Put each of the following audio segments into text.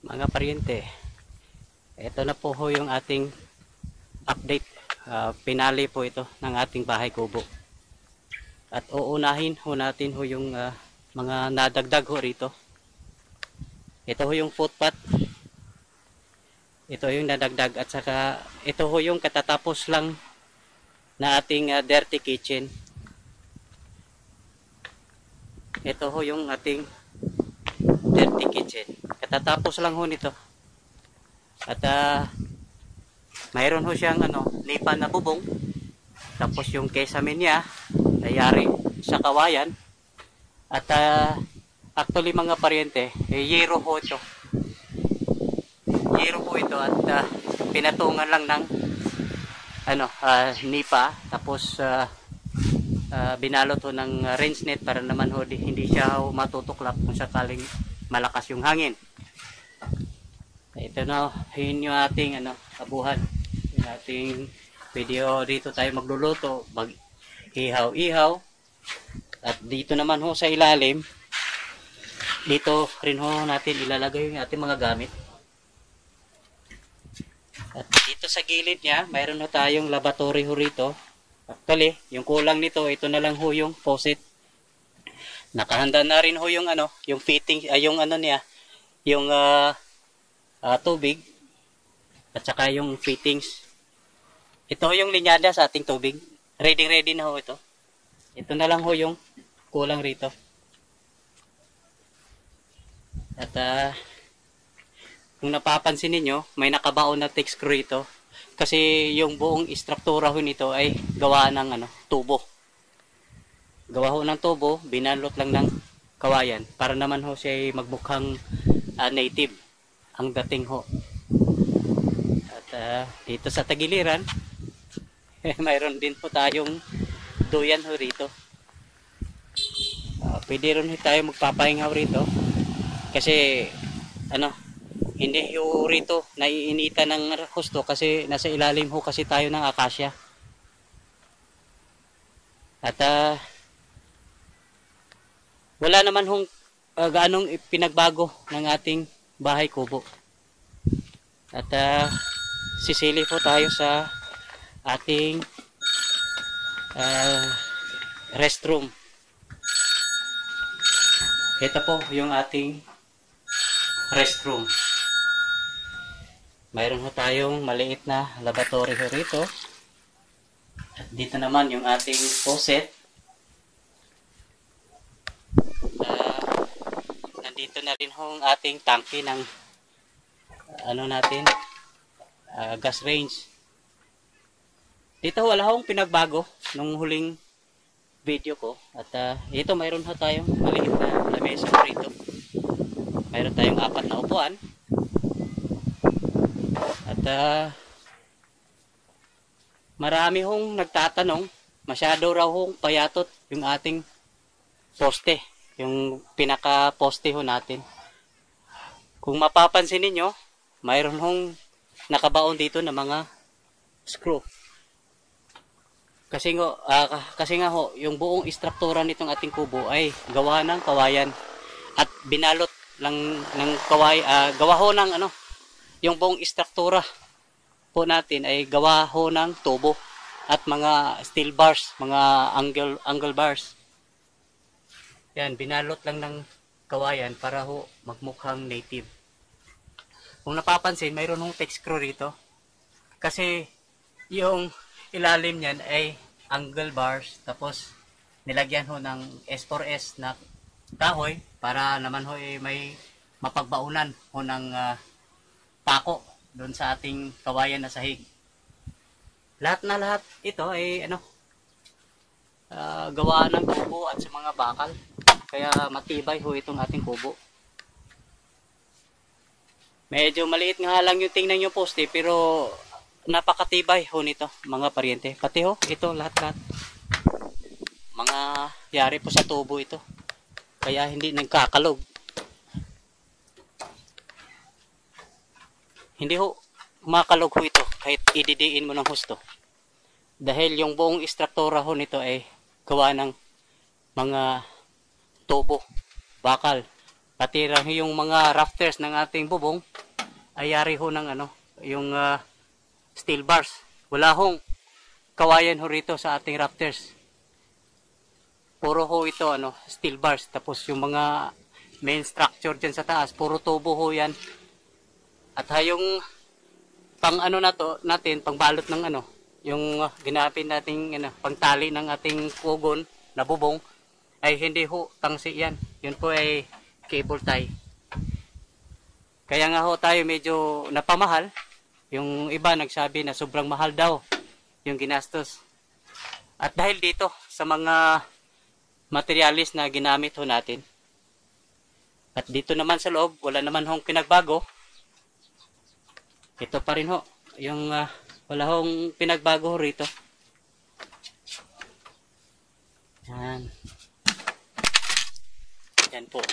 Mga paryente, ito na po ho yung ating update. Pinali po ito ng ating bahay kubo. At uunahin ho natin ho yung mga nadagdag ho rito. Ito ho yung footpath. Ito yung nadagdag at saka ito ho yung katatapos lang na ating dirty kitchen. Ito ho yung ating dirty kitchen. Katatapos lang ho nito. At mayroon ho siyang nipa na bubong. Tapos yung kesame niya nayari sa kawayan. At actually mga paryente, yero ho ito. Yero ho ito at pinatungan lang ng nipa. Tapos binalot ho ng range net para naman ho hindi siya matutuklap kung sakaling malakas yung hangin. Ito na yun yung ating abuhan. Yung ating video dito tayo magluluto, mag-ihaw-ihaw. At dito naman ho sa ilalim, dito rin ho natin ilalagay yung ating mga gamit. At dito sa gilid niya, mayroon ho tayong laboratory ho rito. Actually, yung kulang nito, ito na lang ho yung faucet. Nakahanda na rin ho yung yung fitting, yung niya, yung tubig at saka yung fittings. Ito ho yung linyada sa ating tubig. Ready na ho ito. Ito na lang ho yung kulang rito. At kung napapansin niyo, may nakabaon na text screw rito. Kasi yung buong istruktura ho nito ay gawa ng tubo. Gawa ho ng tubo, binalot lang ng kawayan para naman ho siya ay magmukhang native ang dating ho. At dito sa tagiliran, mayroon din po tayong duyan ho rito. Pwede rin tayo magpapahinga rito kasi hindi ho rito naiinita ng husto kasi nasa ilalim ho kasi tayo ng akasya. At wala naman hong gaanong pinagbago ng ating bahay kubo. At sisili po tayo sa ating restroom. Ito po yung ating restroom. Mayroon ho tayong maliit na laboratory ho rito. At dito naman yung ating faucet. Nandito na rin ho ang ating tangke ng gas range. Dito wala hong pinagbago nung huling video ko. At ito mayroon ho tayong maliit na lamesa rito. Mayroon tayong 4 na upuan. At marami hong nagtatanong, masyado raw hong payatot yung ating poste, yung pinaka poste ho natin. Kung mapapansin niyo, mayroon hong nakabaon dito na mga screw. Kasi nga ho, yung buong istruktura nitong ating kubo ay gawa ng kawayan at binalot lang ng gawa ho ng yung buong istruktura po natin ay gawa ho ng tubo at mga steel bars, mga angle bars. Yan, binalot lang ng kawayan para ho magmukhang native. Kung napapansin, mayroon hong text screw rito. Kasi yung ilalim niyan ay angle bars, tapos nilagyan ho ng S4S na kahoy para naman ho may mapagbaunan ho ng pako doon sa ating kawayan na sahig. Lahat ito ay gawa ng kubo at sa mga bakal. Kaya matibay ho itong ating kubo. Medyo maliit nga lang yung tingnan yung poste pero napakatibay ho nito mga paryente. Pati ho ito lahat. Mga yari po sa tubo ito. Kaya hindi nagkakalog. Hindi ho makalog ho ito kahit ididiin mo ng husto. Dahil yung buong istruktura ho nito ay gawa ng mga tubo, bakal. Pati lang yung mga rafters ng ating bubong ay yari ho ng ano, yung steel bars. Wala hong kawayan ho rito sa ating rafters. Puro ho ito ano, steel bars. Tapos yung mga main structure dyan sa taas, puro tubo ho yan. At yung pang ano na to, natin, pang balot ng ano, yung ginamit nating ano, pangtali ng ating pugon na bubong, ay hindi ho tangsi yan. Yun po ay cable tie. Kaya nga ho tayo medyo napamahal. Yung iba nagsabi na sobrang mahal daw yung ginastos. At dahil dito sa mga materialis na ginamit ho natin. At dito naman sa loob, wala naman hong pinagbago. Ito pa rin ho, yung wala hong pinagbago ho rito. Yan. Yan po.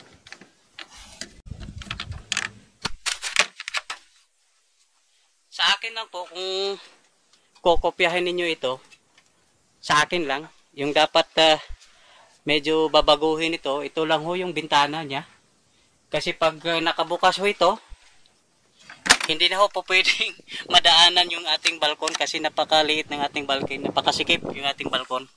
Sa akin lang po, kung kokopyahin ninyo ito, sa akin lang, yung dapat medyo babaguhin ito, ito lang ho yung bintana niya. Kasi pag nakabukas ho ito, hindi na ho po pwedeng madaanan yung ating balkon kasi napakaliit ng ating balkon, napakasikip yung ating balkon.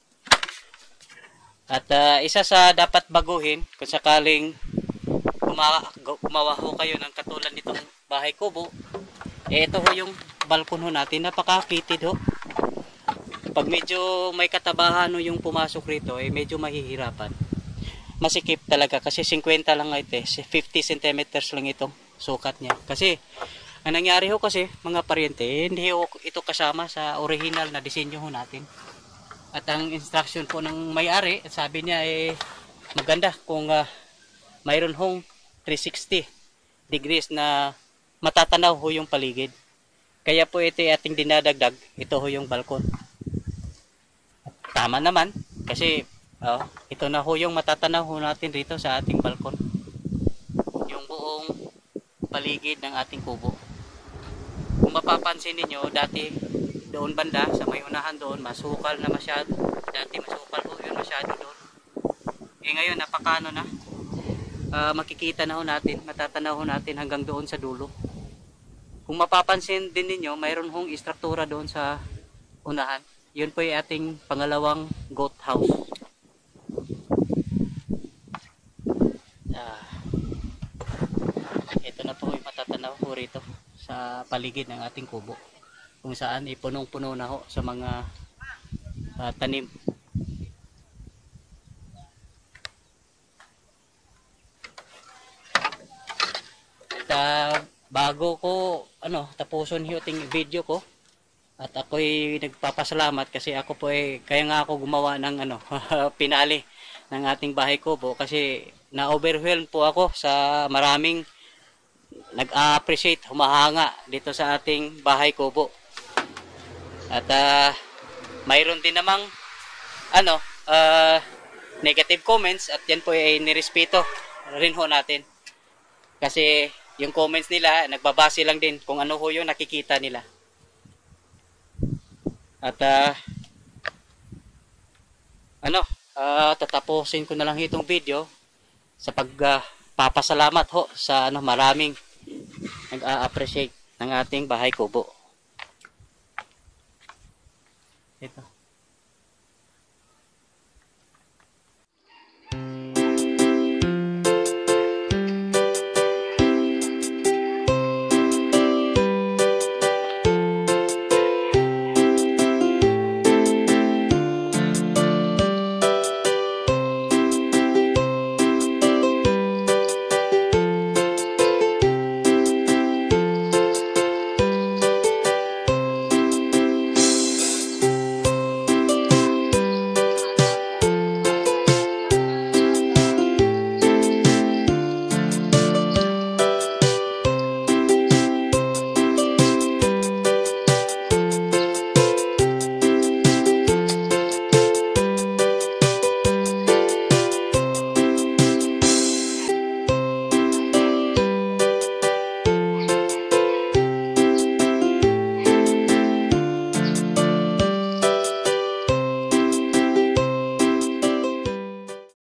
At isa sa dapat baguhin, kung sakaling gumawa ho kayo ng katulad nitong bahay kubo, ito ho yung balkon ho natin, napakakitid ho. Pag medyo may katabahan ho yung pumasok rito, medyo mahihirapan. Masikip talaga kasi 50 lang ito, 50 cm lang itong sukat niya. Kasi ang nangyari ho kasi mga paryente, hindi ho ito kasama sa original na disenyo ho natin. At ang instruction po ng may-ari, sabi niya maganda kung mayroon hong 360 degrees na matatanaw ho yung paligid. Kaya po ito ating dinadagdag, ito ho yung balkon. Tama naman kasi ito na ho yung matatanaw ho natin rito sa ating balkon. Yung buong paligid ng ating kubo. Kung mapapansin niyo dati doon banda sa may unahan doon masukal na masyado. Dati masukal ho yun masyado doon. Ngayon napakano na. Makikita na ho natin, matatanaw ho natin hanggang doon sa dulo. Kung mapapansin din niyo mayroon hong istruktura doon sa unahan. Yun po yung ating pangalawang goat house. Ito na po yung matatanaw po rito sa paligid ng ating kubo. Kung saan punong-puno na ho sa mga tanim. At bago ko tapuson yung video ko, at ako'y nagpapasalamat kasi ako po kaya nga ako gumawa ng pinali ng ating bahay kubo kasi na-overwhelm po ako sa maraming nag-appreciate, humahanga dito sa ating bahay kubo. At mayroon din namang negative comments at yan po ay nirespeto rin ho natin. Kasi yung comments nila nagbabase lang din kung ano ho yung nakikita nila. At tatapusin ko na lang itong video sa pagpapasalamat ho sa maraming nag-a-appreciate ng ating bahay kubo. Ito.